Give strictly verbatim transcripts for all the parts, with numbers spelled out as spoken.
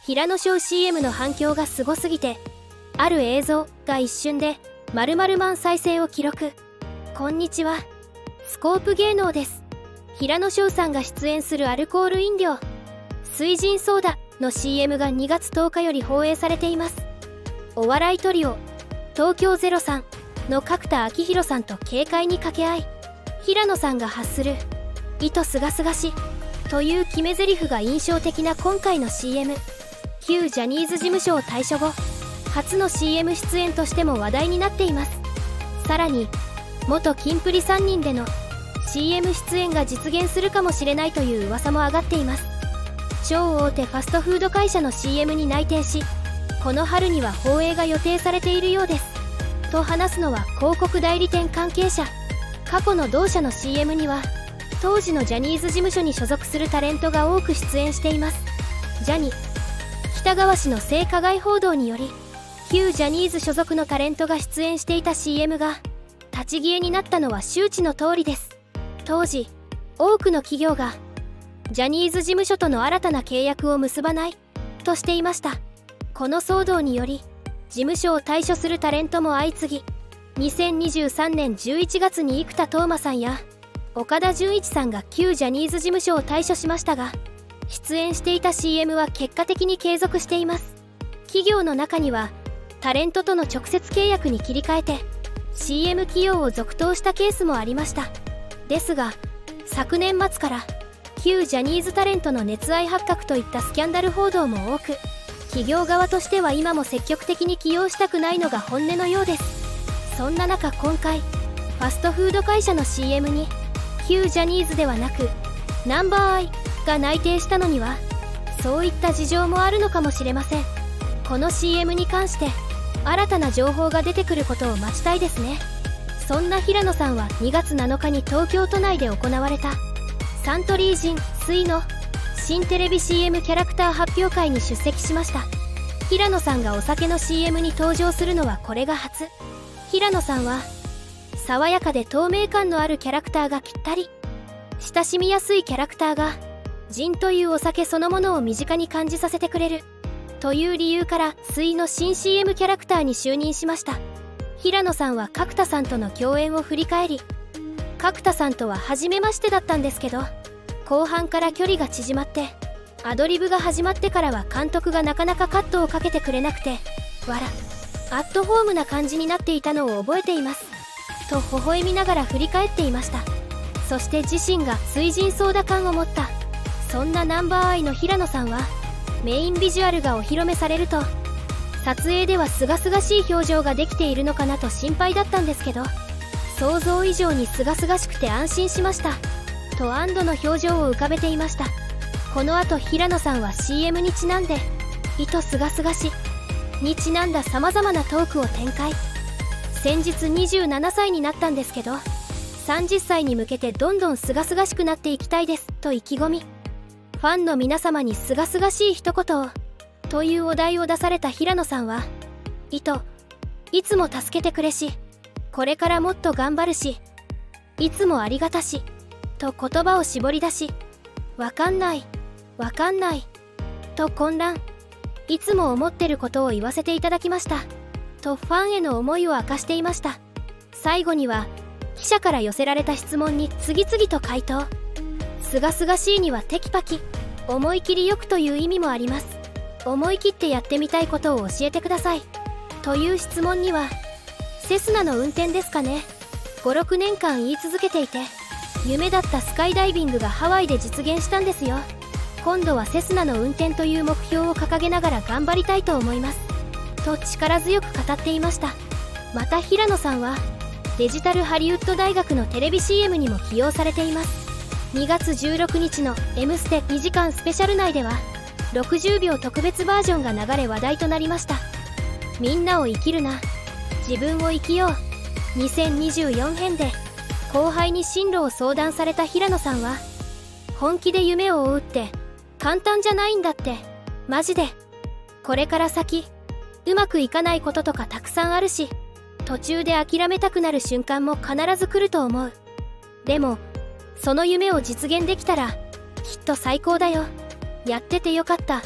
平野紫耀 シーエム の反響がすごすぎて、ある映像が一瞬で〇〇万再生を記録。こんにちは、スコープ芸能です。平野紫耀さんが出演するアルコール飲料水神ソーダの シーエム がにがつとおかより放映されています。お笑いトリオ東京ゼロさんの角田晃弘さんと軽快に掛け合い、平野さんが発する糸すがすがしという決め台詞が印象的な今回の シーエム。 旧ジャニーズ事務所を退所後初の シーエム 出演としても話題になっています。さらに元キンプリさんにんでの シーエム 出演が実現するかもしれないという噂も上がっています。超大手ファストフード会社の シーエム に内定し、この春には放映が予定されているようですと話すのは広告代理店関係者。過去の同社の シーエム には当時のジャニーズ事務所に所属するタレントが多く出演しています。ジャニ喜多川氏の性加害報道により旧ジャニーズ所属のタレントが出演していた シーエム が立ち消えになったのは周知の通りです。当時多くの企業がジャニーズ事務所との新たな契約を結ばないとしていました。この騒動により事務所を退所するタレントも相次ぎ、にせんにじゅうさんねんじゅういちがつに生田斗真さんや岡田准一さんが旧ジャニーズ事務所を退所しましたが、出演していた シーエム は結果的に継続しています。企業の中にはタレントとの直接契約に切り替えて シーエム 起用を続投したケースもありました。ですが昨年末から旧ジャニーズタレントの熱愛発覚といったスキャンダル報道も多く、企業側としては今も積極的に起用したくないのが本音のようです。そんな中今回ファストフード会社の シーエム に旧ジャニーズではなくナンバーアイが内定したのにはそういった事情もあるのかもしれません。この シーエム に関して新たな情報が出てくることを待ちたいですね。そんな平野さんはにがつなのかに東京都内で行われたサントリージン水の新テレビ シーエム キャラクター発表会に出席しました。平野さんがお酒の シーエム に登場するのはこれが初。平野さんは爽やかで透明感のあるキャラクターがぴったり、親しみやすいキャラクターがジンというお酒そのものを身近に感じさせてくれるという理由から水の新 シーエム キャラクターに就任しました。平野さんは角田さんとの共演を振り返り、角田さんとは初めましてだったんですけど、後半から距離が縮まってアドリブが始まってからは監督がなかなかカットをかけてくれなくて、わらアットホームな感じになっていたのを覚えていますと微笑みながら振り返っていました。そして自身が水神ソーダ感を持ったそんなナンバーアイの平野さんはメインビジュアルがお披露目されると、撮影では清々しい表情ができているのかなと心配だったんですけど、想像以上に清々しくて安心しましたと安堵の表情を浮かべていました。この後平野さんは シーエム にちなんで糸すがすがしにちなんだ様々なトークを展開。先日にじゅうななさいになったんですけど、さんじゅっさいに向けてどんどん清々しくなっていきたいですと意気込み、ファンの皆様に清々しい一言をというお題を出された平野さんは、糸いつも助けてくれし、これからもっと頑張るし、いつもありがたしと言葉を絞り出し、わかんないわかんないと混乱、いつも思ってることを言わせていただきましたとファンへの思いを明かしていました。最後には記者から寄せられた質問に次々と回答。すがすがしいにはテキパキ、思い切りよくという意味もあります。思い切ってやってみたいことを教えてくださいという質問には、セスナの運転ですかね。ごろくねんかん言い続けていて、夢だったスカイダイビングがハワイで実現したんですよ。今度はセスナの運転という目標を掲げながら頑張りたいと思いますと力強く語っていました。また平野さんはデジタルハリウッド大学のテレビ シーエム にも起用されています。にがつじゅうろくにちの「M ステ」にじかんスペシャル内ではろくじゅうびょう特別バージョンが流れ話題となりました。みんなを生きるな、自分を生きようにせんにじゅうよん編で後輩に進路を相談された平野さんは、本気で夢を追うって簡単じゃないんだって、マジでこれから先うまくいかないこととかたくさんあるし、途中で諦めたくなる瞬間も必ず来ると思う。でもその夢を実現できたらきっと最高だよ。やっててよかった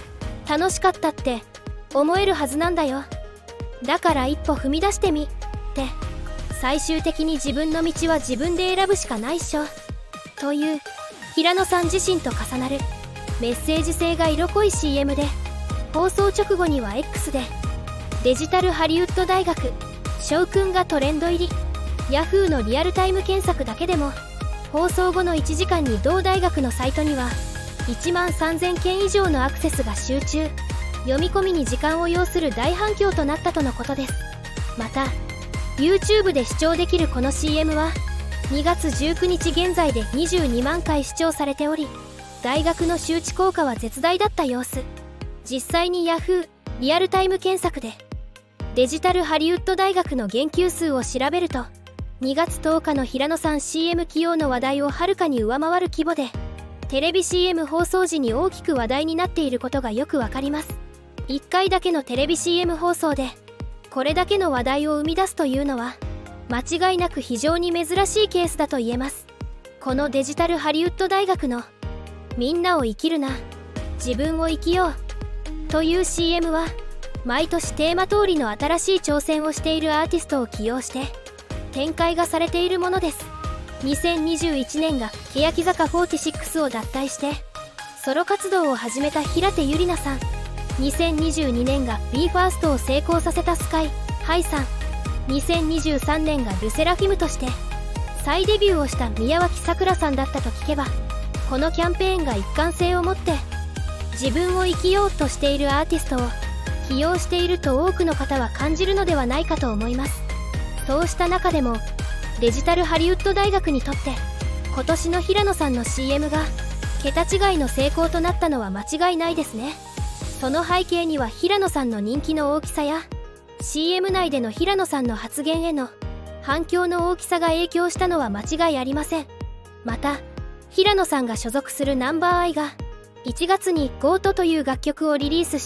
楽しかったって思えるはずなんだよ。だから一歩踏み出してみって最終的に自分の道は自分で選ぶしかないっしょという平野さん自身と重なるメッセージ性が色濃い シーエム で、放送直後には X でデジタルハリウッド大学翔くんがトレンド入り。 Yahoo のリアルタイム検索だけでも放送後のいちじかんに同大学のサイトにはいちまんさんぜんけん以上のアクセスが集中。読み込みに時間を要する大反響となったとのことです。また YouTube で視聴できるこの シーエム はにがつじゅうくにち現在でにじゅうにまんかい視聴されており、大学の周知効果は絶大だった様子。実際に Yahoo リアルタイム検索でデジタルハリウッド大学の言及数を調べると、にがつとおかの平野さん シーエム 起用の話題をはるかに上回る規模で、テレビ シーエム 放送時に大きく話題になっていることがよくわかります。いっかいだけのテレビ シーエム 放送でこれだけの話題を生み出すというのは間違いなく非常に珍しいケースだと言えます。このデジタルハリウッド大学のみんなを生きるな、自分を生きようという シーエム は毎年テーマ通りの新しい挑戦をしているアーティストを起用して展開がされているものです。にせんにじゅういちねんが欅坂フォーティシックスを脱退してソロ活動を始めた平手友梨奈さん、にせんにじゅうにねんが ビーファーストを成功させたスカイハイさん、にせんにじゅうさんねんがルセラフィムとして再デビューをした宮脇さくらさんだったと聞けば、このキャンペーンが一貫性を持って自分を生きようとしているアーティストを起用していると多くの方は感じるのではないかと思います。そうした中でもデジタルハリウッド大学にとって今年の平野さんの シーエム が桁違いの成功となったのは間違いないですね。その背景には平野さんの人気の大きさや シーエム 内での平野さんの発言への反響の大きさが影響したのは間違いありません。また平野さんが所属するナンバーアイがいちがつに ゴート という楽曲をリリースして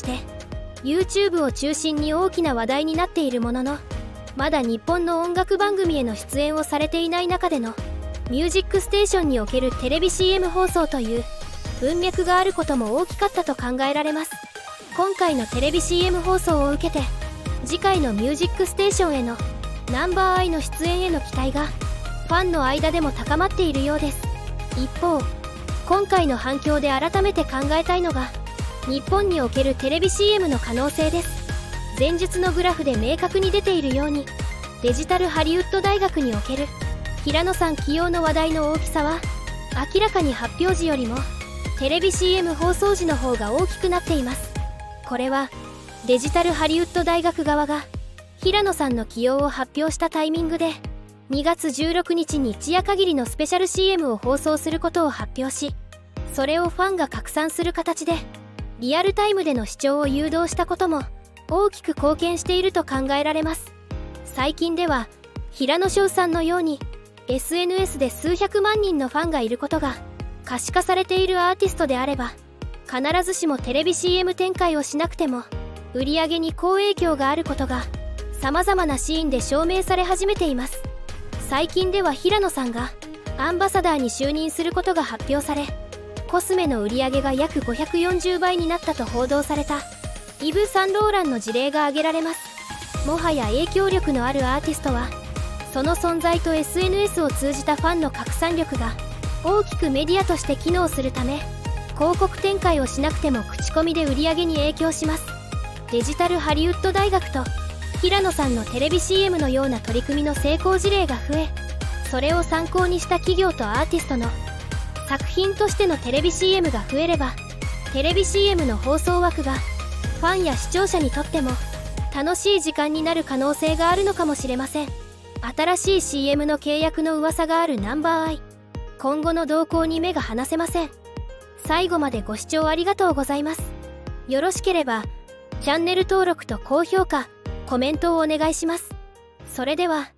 YouTube を中心に大きな話題になっているものの、まだ日本の音楽番組への出演をされていない中でのミュージックステーションにおけるテレビ シーエム 放送という文脈があることも大きかったと考えられます。今回のテレビ シーエム 放送を受けて次回のミュージックステーションへのナンバーアイの出演への期待がファンの間でも高まっているようです。一方、今回の反響で改めて考えたいのが日本におけるテレビ シーエム の可能性です。前述のグラフで明確に出ているようにデジタルハリウッド大学における平野さん起用の話題の大きさは明らかに発表時よりもテレビ シーエム 放送時の方が大きくなっています。これはデジタルハリウッド大学側が平野さんの起用を発表したタイミングでにがつじゅうろくにちに一夜限りのスペシャル シーエム を放送することを発表し、それをファンが拡散する形でリアルタイムでの視聴を誘導したことも大きく貢献していると考えられます。最近では平野翔さんのように エスエヌエス で数百万人のファンがいることが可視化されているアーティストであれば、必ずしもテレビ シーエム 展開をしなくても売り上げに好影響があることが様々なシーンで証明され始めています。最近では平野さんがアンバサダーに就任することが発表され、コスメの売り上げが約ごひゃくよんじゅうばいになったと報道されたイヴ・サンローランの事例が挙げられます。もはや影響力のあるアーティストはその存在と エスエヌエス を通じたファンの拡散力が大きくメディアとして機能するため、広告展開をしなくても口コミで売り上げに影響します。デジタルハリウッド大学と平野さんのテレビ シーエム のような取り組みの成功事例が増え、それを参考にした企業とアーティストの作品としてのテレビ シーエム が増えれば、テレビ シーエム の放送枠がファンや視聴者にとっても楽しい時間になる可能性があるのかもしれません。新しい シーエム の契約の噂があるナンバーアイ、今後の動向に目が離せません。最後までご視聴ありがとうございます。よろしければチャンネル登録と高評価、コメントをお願いします。それでは。